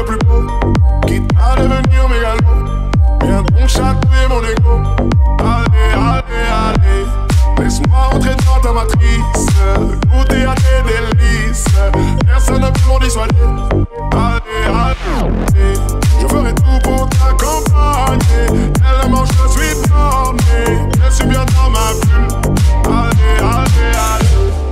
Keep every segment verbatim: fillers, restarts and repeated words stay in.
le plus beau, quitte à devenir mégalo. Viens donc chatouiller mon ego. Allez, allez, allez, laisse-moi entrer dans ta matrice, goûter à tes délices. Personne ne peut m'en dissuader. Allez, allez, je ferai tout pour t'accompagner. Tellement je suis borné, je suis bien dans ma bulle. Allez, allez, allez.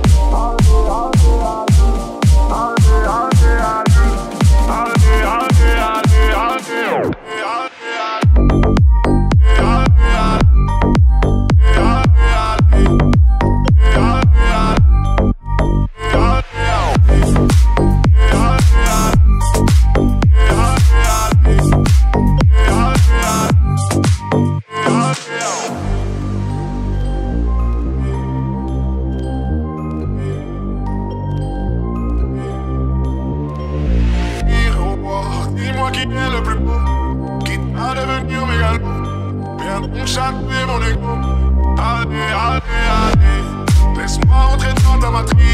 Dis-moi qui est le plus beau, quitte à devenir mégalo. Viens donc chatouiller mon ego. Allez, allez, allez, laisse-moi entrer dans ta matrice.